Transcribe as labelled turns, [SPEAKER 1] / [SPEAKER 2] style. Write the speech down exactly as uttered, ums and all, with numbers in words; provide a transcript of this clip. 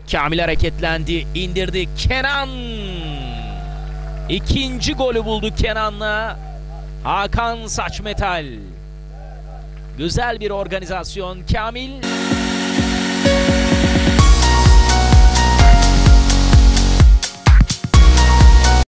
[SPEAKER 1] Kamil hareketlendi, indirdi. Kenan. İkinci golü buldu Kenan'la. Hakan Saçmetal. Güzel bir organizasyon. Kamil.